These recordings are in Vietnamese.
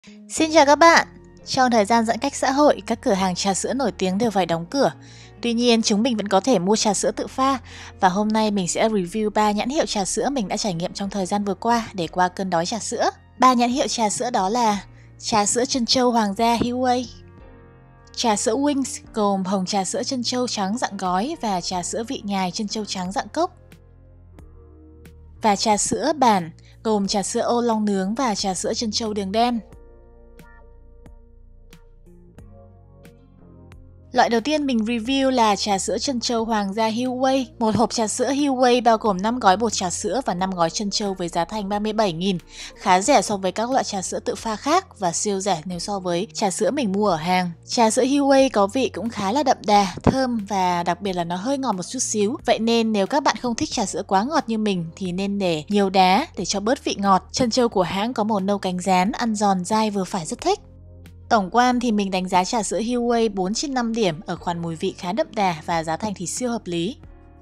Xin chào các bạn! Trong thời gian giãn cách xã hội, các cửa hàng trà sữa nổi tiếng đều phải đóng cửa. Tuy nhiên, chúng mình vẫn có thể mua trà sữa tự pha. Và hôm nay mình sẽ review 3 nhãn hiệu trà sữa mình đã trải nghiệm trong thời gian vừa qua để qua cơn đói trà sữa. 3 nhãn hiệu trà sữa đó là trà sữa trân châu Hoàng gia Hillway, trà sữa Wings gồm hồng trà sữa trân châu trắng dạng gói và trà sữa vị nhài trân châu trắng dạng cốc, và trà sữa bản gồm trà sữa ô long nướng và trà sữa trân châu đường đen. Loại đầu tiên mình review là trà sữa trân châu Hoàng gia Hillway. Một hộp trà sữa Hillway bao gồm 5 gói bột trà sữa và 5 gói trân châu với giá thành 37.000, khá rẻ so với các loại trà sữa tự pha khác và siêu rẻ nếu so với trà sữa mình mua ở hàng. Trà sữa Hillway có vị cũng khá là đậm đà, thơm và đặc biệt là nó hơi ngọt một chút xíu. Vậy nên nếu các bạn không thích trà sữa quá ngọt như mình thì nên để nhiều đá để cho bớt vị ngọt. Trân châu của hãng có màu nâu cánh gián, ăn giòn dai vừa phải, rất thích. Tổng quan thì mình đánh giá trà sữa Hillway 4/5 điểm ở khoản mùi vị khá đậm đà và giá thành thì siêu hợp lý.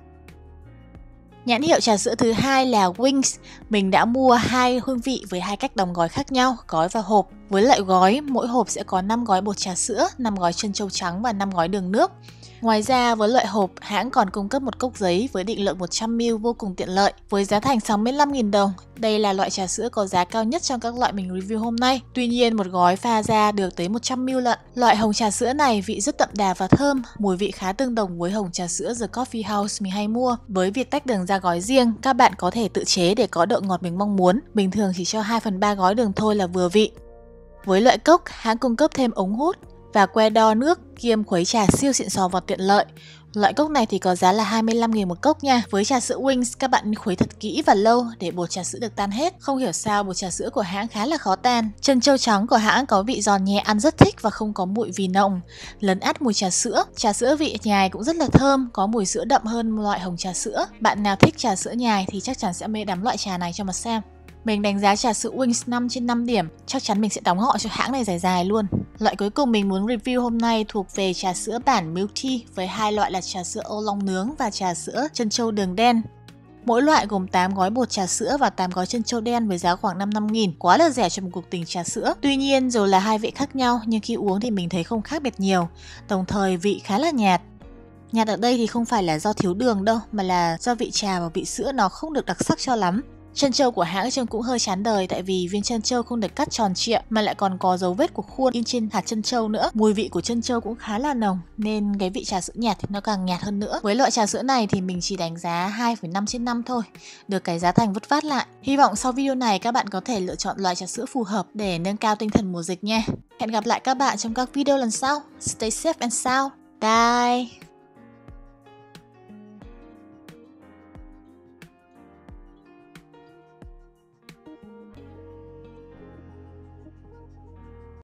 Nhãn hiệu trà sữa thứ hai là Wings. Mình đã mua 2 hương vị với 2 cách đóng gói khác nhau, gói và hộp. Với loại gói, mỗi hộp sẽ có 5 gói bột trà sữa, 5 gói trân châu trắng và 5 gói đường nước. Ngoài ra, với loại hộp, hãng còn cung cấp một cốc giấy với định lượng 100ml vô cùng tiện lợi, với giá thành 65.000 đồng. Đây là loại trà sữa có giá cao nhất trong các loại mình review hôm nay. Tuy nhiên, một gói pha ra được tới 100ml lận. Loại hồng trà sữa này vị rất đậm đà và thơm, mùi vị khá tương đồng với hồng trà sữa The Coffee House mình hay mua. Với việc tách đường ra gói riêng, các bạn có thể tự chế để có độ ngọt mình mong muốn. Bình thường chỉ cho 2/3 gói đường thôi là vừa vị. Với loại cốc, hãng cung cấp thêm ống hút và que đo nước kiêm khuấy trà siêu xịn sò và tiện lợi. Loại cốc này thì có giá là 25.000 một cốc nha. Với trà sữa Wings, các bạn khuấy thật kỹ và lâu để bột trà sữa được tan hết. Không hiểu sao bột trà sữa của hãng khá là khó tan. Trân châu trắng của hãng có vị giòn nhẹ, ăn rất thích và không có mùi vì nồng, lấn át mùi trà sữa. Trà sữa vị nhài cũng rất là thơm, có mùi sữa đậm hơn loại hồng trà sữa. Bạn nào thích trà sữa nhài thì chắc chắn sẽ mê đắm loại trà này cho mà xem. Mình đánh giá trà sữa Wings 5/5 điểm, chắc chắn mình sẽ đóng họ cho hãng này dài dài luôn. Loại cuối cùng mình muốn review hôm nay thuộc về trà sữa bản Milk Tea với 2 loại là trà sữa ô long nướng và trà sữa trân châu đường đen. Mỗi loại gồm 8 gói bột trà sữa và 8 gói trân châu đen với giá khoảng 55.000, quá là rẻ cho một cuộc tình trà sữa. Tuy nhiên dù là hai vị khác nhau nhưng khi uống thì mình thấy không khác biệt nhiều, đồng thời vị khá là nhạt. Nhạt ở đây thì không phải là do thiếu đường đâu, mà là do vị trà và vị sữa nó không được đặc sắc cho lắm. Trân châu của hãng trông cũng hơi chán đời tại vì viên trân châu không được cắt tròn trịa mà lại còn có dấu vết của khuôn in trên hạt trân châu nữa. Mùi vị của trân châu cũng khá là nồng nên cái vị trà sữa nhạt thì nó càng nhạt hơn nữa. Với loại trà sữa này thì mình chỉ đánh giá 2,5/5 thôi, được cái giá thành vất vát lại. Hy vọng sau video này các bạn có thể lựa chọn loại trà sữa phù hợp để nâng cao tinh thần mùa dịch nha. Hẹn gặp lại các bạn trong các video lần sau. Stay safe and sound. Bye!